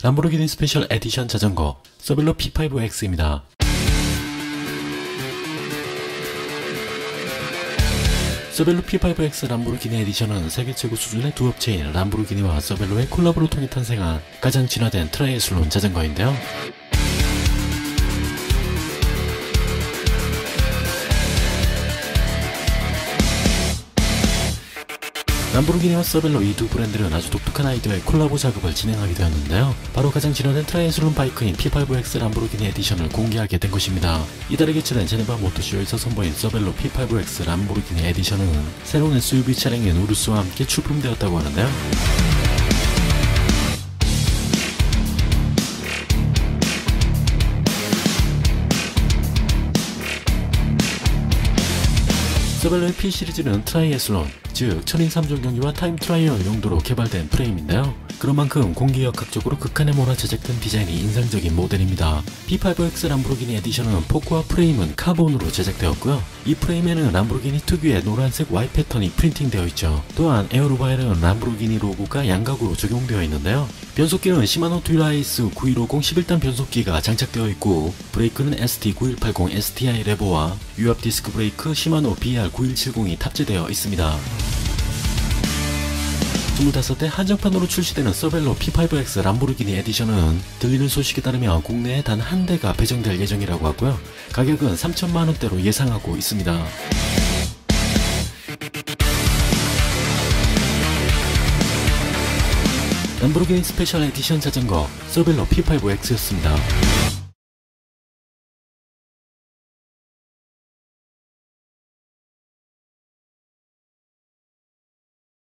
람보르기니 스페셜 에디션 자전거 서벨로 P5X입니다. 서벨로 P5X 람보르기니 에디션은 세계 최고 수준의 두 업체인 람보르기니와 서벨로의 콜라보를 통해 탄생한 가장 진화된 트라이애슬론 자전거인데요. 람보르기니와 서벨로 이 두 브랜드는 아주 독특한 아이디어의 콜라보 작업을 진행하게 되었는데요. 바로 가장 진화된 트라이애슬론 바이크인 P5X 람보르기니 에디션을 공개하게 된 것입니다. 이달에 개최된 제네바 모터쇼에서 선보인 서벨로 P5X 람보르기니 에디션은 새로운 SUV 차량인 우르스와 함께 출품되었다고 하는데요. 서벨로의 P 시리즈는 트라이애슬론, 즉 천인 3종 경기와 타임 트라이얼 용도로 개발된 프레임인데요. 그런 만큼 공기역학적으로 극한에 몰아 제작된 디자인이 인상적인 모델입니다. P5X 람보르기니 에디션은 포크와 프레임은 카본으로 제작되었고요. 이 프레임에는 람보르기니 특유의 노란색 Y 패턴이 프린팅되어 있죠. 또한 에어로바에는 람보르기니 로고가 양각으로 적용되어 있는데요. 변속기는 시마노 듀라이스 9150 11단 변속기가 장착되어 있고, 브레이크는 ST9180 STI 레버와 유압 디스크 브레이크 시마노 BR9170이 탑재되어 있습니다. 25대 한정판으로 출시되는 서벨로 P5X 람보르기니 에디션은 들리는 소식에 따르면 국내에 단 한 대가 배정될 예정이라고 하고요. 가격은 3천만원대로 예상하고 있습니다. 람보르기니 스페셜 에디션 자전거 서벨로 P5X였습니다.